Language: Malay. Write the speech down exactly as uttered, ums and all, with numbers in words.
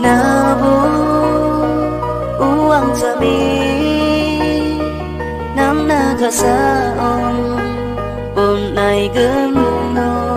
Kenapa uang tami Nam na ka sa on Bồn này gần nó